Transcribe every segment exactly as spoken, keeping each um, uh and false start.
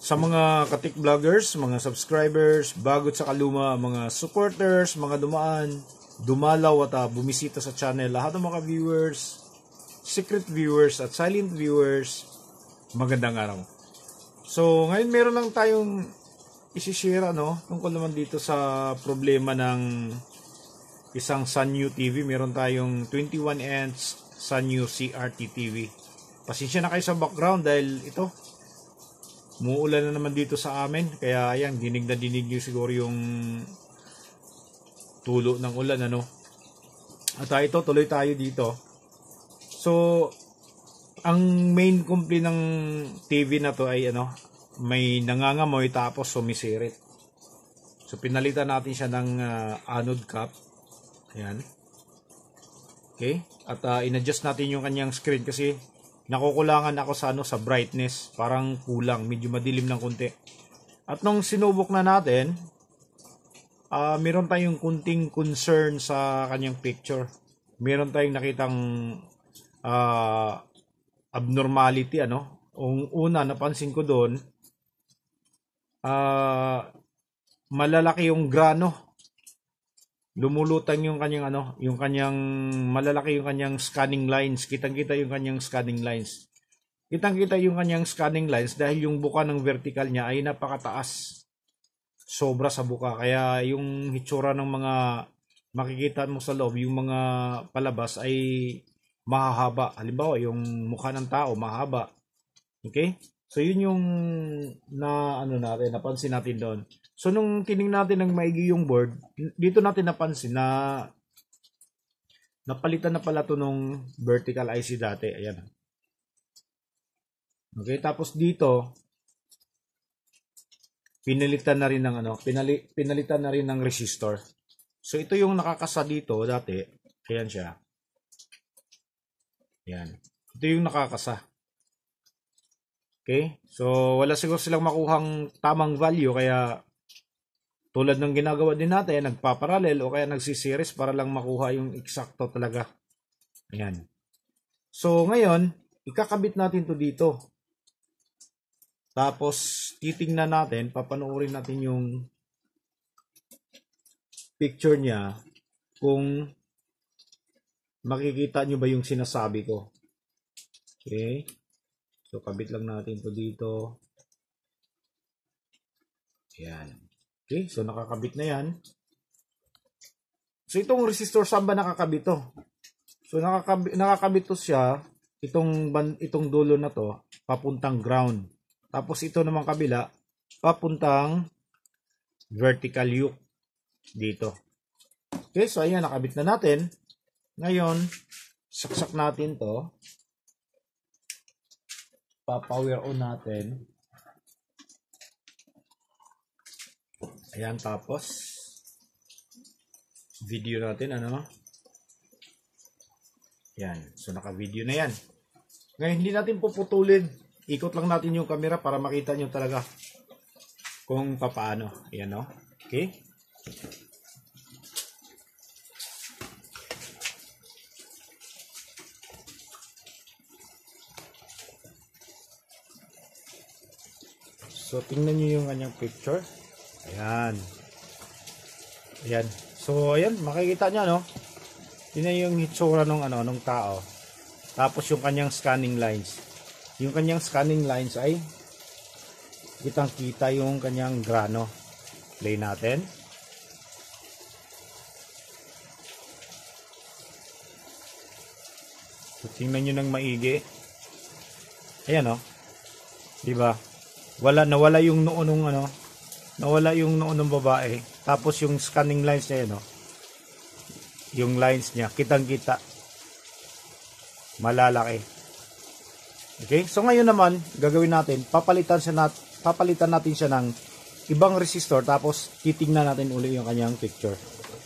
Sa mga katik vloggers, mga subscribers, bago sa kaluma, mga supporters, mga dumaan, dumalaw at uh, bumisita sa channel, lahat ng mga viewers, secret viewers at silent viewers, magandang araw. So ngayon meron lang tayong isishare no, tungkol naman dito sa problema ng isang Sanyo T V. Meron tayong twenty-one inch Sanyo C R T T V. Pasensya na kayo sa background dahil ito muulan na naman dito sa amin, kaya ayan, dinig na dinig nyo siguro yung tulo ng ulan, ano. At uh, ito, tuloy tayo dito. So ang main complaint ng T V na to ay ano, may nangangamoy tapos sumisirit. So pinalitan natin siya ng uh, anode cap. Ayan. Okay, at uh, in-adjust natin yung kanyang screen kasi nakukulangan ako sa ano, sa brightness, parang kulang, medyo madilim ng konti. At nung sinubok na natin, uh, meron tayong kunting concern sa kanyang picture. Meron tayong nakitang uh, abnormality, ano. Ang una napansin ko doon, uh, malalaki yung grano. Lumulutang yung kanyang ano, yung kanyang malalaki yung kanyang scanning lines. Kitang-kita yung kanyang scanning lines. Kitang-kita yung kanyang scanning lines dahil yung buka ng vertical niya ay napakataas. Sobra sa buka. Kaya yung hitsura ng mga makikita mo sa loob, yung mga palabas ay mahahaba. Halimbawa, yung mukha ng tao mahaba. Okay? So yun yung na ano natin, napansin natin doon. So nung tiningnan natin ng maigi yung board, dito natin napansin na napalitan na pala to nung vertical I C dati. Ayan. Okay, tapos dito pinalitan na rin ng ano, pinali, pinalitan na rin ng resistor. So ito yung nakakasa dito dati. Ayan siya. Ayan. Ito yung nakakasa. Okay? So wala siguro silang makuhang tamang value, kaya tulad ng ginagawa din natin, nagpaparallel o kaya nagsisiris para lang makuha yung eksakto talaga. Ayan. So ngayon, ikakabit natin to dito. Tapos titingnan natin, papanoorin natin yung picture niya kung makikita nyo ba yung sinasabi ko. Okay. So kabit lang natin to dito. Ayan. Okay, so nakakabit na yan. So itong resistor, saan ba nakakabit to? So nakakabit, nakakabit to siya, itong, itong dulo na to, papuntang ground. Tapos ito namang kabila, papuntang vertical yoke dito. Okay, so ayan, nakabit na natin. Ngayon, saksak natin to. Pa-power on natin. Ayan, tapos video natin, ano. Ayan, so naka-video na yan. Ngayon, hindi natin puputulin. Ikot lang natin yung camera para makita nyo talaga kung papaano. Ayan, no? Okay. So, tingnan nyo yung kanyang picture. Ayan. Ayan. So, ayan. Makikita nyo, no? Tingnan yung hitsura ng ano, ng tao. Tapos yung kanyang scanning lines. Yung kanyang scanning lines ay kitang-kita yung kanyang grano. Play natin. So, tingnan nyo ng maigi. Ayan, no? Diba? Wala, nawala yung noo nung ano, nawala yung noo ng babae. Tapos yung scanning lines niya, no? Yung lines niya, kitang-kita. Malalaki. Okay? So ngayon naman, gagawin natin, papalitan siya nat papalitan natin siya ng ibang resistor, tapos titingnan natin uli yung kanyang picture.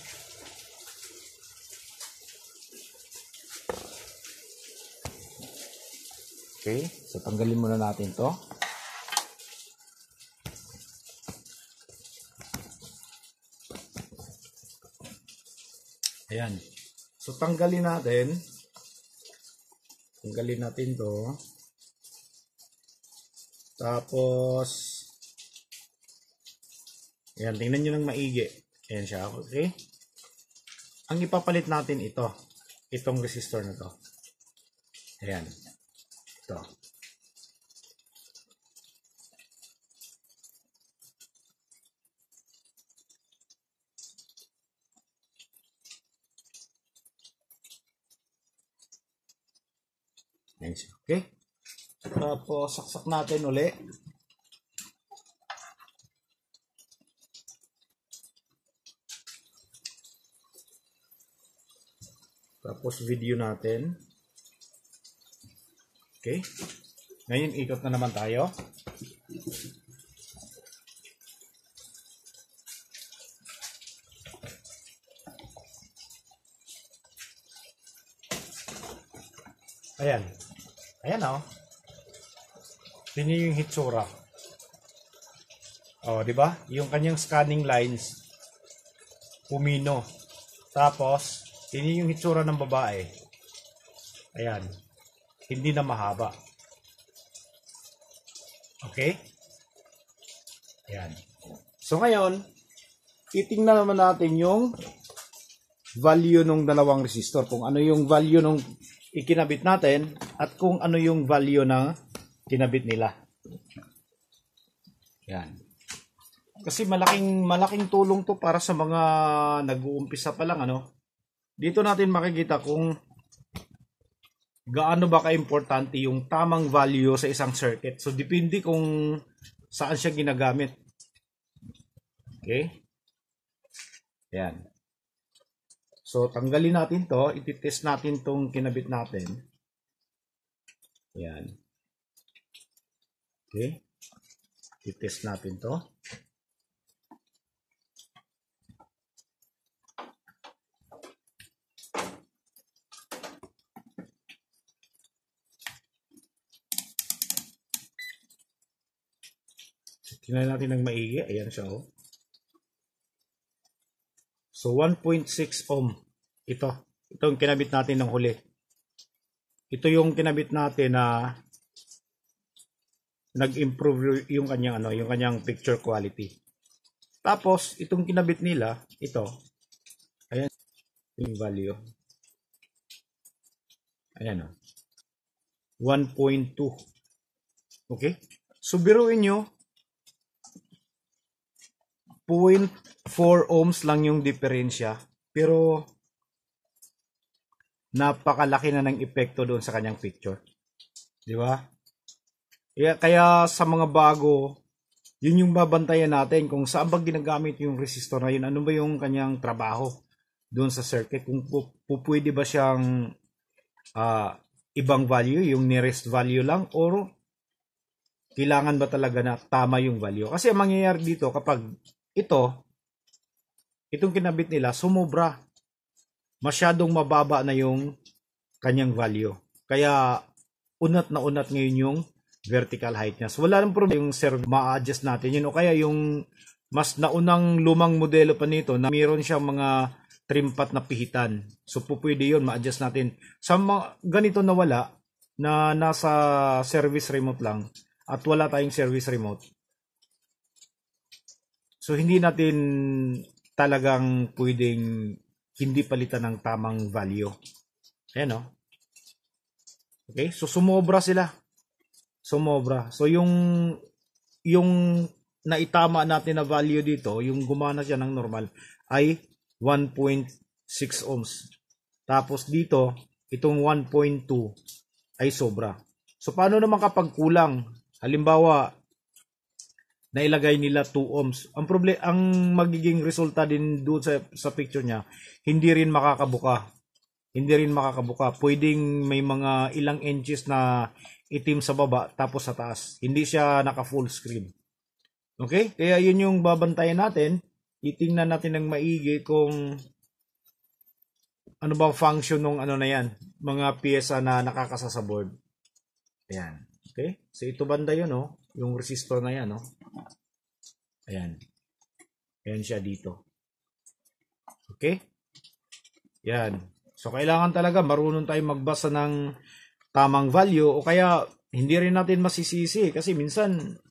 Okay? So tanggalin muna natin 'to. Ayan. So tanggalin natin. Tanggalin natin 'to. Tapos Ayan, tingnan nyo ng maigi. Ayan siya, okay? Ang ipapalit natin ito. Itong resistor na to. Ayan. Ito. Ayan siya, okay? Tapos, saksak natin uli. Tapos video natin. Okay. Ngayon ikot na naman tayo. Ayan. Ayan oh. Tingnan yung hitsura. Oh, di ba? Yung kanyang scanning lines pumino. Tapos ini yung hitsura ng babae. Ayan. Hindi na mahaba. Okay? Ayan. So ngayon, titingnan naman natin yung value ng dalawang resistor. Kung ano yung value ng ikinabit natin at kung ano yung value na kinabit nila. Ayan. Kasi malaking malaking tulong to para sa mga nag-uumpisa pa lang, ano. Dito natin makikita kung gaano ba ka-importante yung tamang value sa isang circuit. So, depende kung saan siya ginagamit. Okay? Ayan. So, tanggalin natin to. Ititest natin tong kinabit natin. Ayan. Okay? Ititest natin to. Tingnan natin ng maigi. Ayan siya, oh. So, one point six ohm. Ito. Ito yung kinabit natin ng huli. Ito yung kinabit natin na nag-improve yung kanyang, ano, yung kanyang picture quality. Tapos, itong kinabit nila, ito. Ayan. Yung value. Ayan, oh. one point two. Okay? So, biruin nyo, zero point four ohms lang yung diferensya, pero napakalaki na ng epekto doon sa kanyang picture. Di ba? Kaya, kaya sa mga bago, yun yung babantayan natin kung saan ba ginagamit yung resistor na yun. Ano ba yung kanyang trabaho doon sa circuit? Kung pupwede ba siyang uh, ibang value, yung nearest value lang, or kailangan ba talaga na tama yung value? Kasi ang mangyayari dito kapag ito, itong kinabit nila, sumobra. Masyadong mababa na yung kanyang value. Kaya, unat na unat ngayon yung vertical height niya. So, wala nang problema yung servo, ma-adjust natin yun. O kaya yung mas naunang lumang modelo pa nito, na mayroon siyang mga trimpat na pihitan. So, pupwede yun, ma-adjust natin. Sa mga ganito na wala, na nasa service remote lang, at wala tayong service remote, so, hindi natin talagang pwedeng hindi palitan ng tamang value. Ayan, no? Okay? So, sumobra sila. Sumobra. So, yung yung naitama natin na value dito, yung gumana siya ng normal, ay one point six ohms. Tapos dito, itong one point two ay sobra. So, paano naman kapag kulang? Halimbawa, nailagay nila two ohms. Ang problem, ang magiging resulta din doon sa, sa picture niya, hindi rin makakabuka. Hindi rin makakabuka. Pwedeng may mga ilang inches na itim sa baba tapos sa taas. Hindi siya naka full screen. Okay? Kaya yun yung babantayan natin. Itingnan natin ng maigi kung ano bang function ng ano na yan. Mga piyesa na nakakasa sa board. Ayan. Okay? So ito banda yun, oh. Yung resistor na yan, oh. Ayan. Ayan siya dito. Okay? Yan. So, kailangan talaga marunong tayong magbasa ng tamang value o kaya hindi rin natin masisisi kasi minsan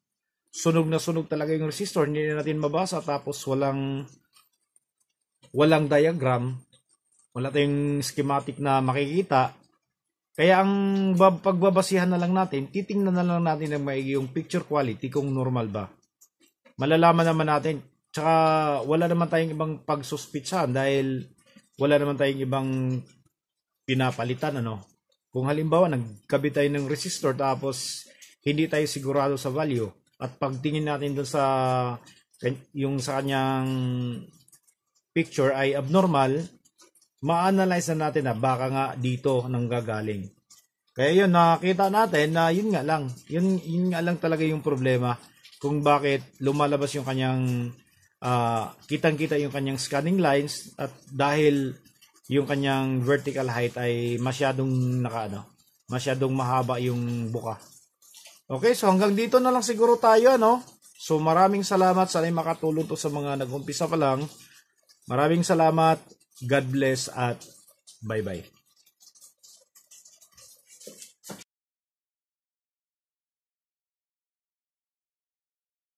sunog na sunog talaga yung resistor, hindi na natin mabasa, tapos walang walang diagram, wala tayong schematic na makikita. Kaya ang pagbabasihan na lang natin, titingnan na lang natin ng maigi yung picture quality kung normal ba. Malalaman naman natin. Tsaka wala naman tayong ibang pagsuspitsahan dahil wala naman tayong ibang pinapalitan, ano. Kung halimbawa nagkabit tayo ng resistor tapos hindi tayo sigurado sa value at pagtingin natin dun sa yung sa kanyang picture ay abnormal, ma-analyze na natin na baka nga dito nang gagaling. Kaya yun, nakita natin na yun nga lang. Yun, yun nga lang talaga yung problema kung bakit lumalabas yung kanyang uh, kitang-kita yung kanyang scanning lines at dahil yung kanyang vertical height ay masyadong naka, ano, masyadong mahaba yung buka. Okay, so hanggang dito na lang siguro tayo, ano? So maraming salamat. Sana makatulong to sa mga nag-umpisa pa lang. Maraming salamat. God bless at bye-bye.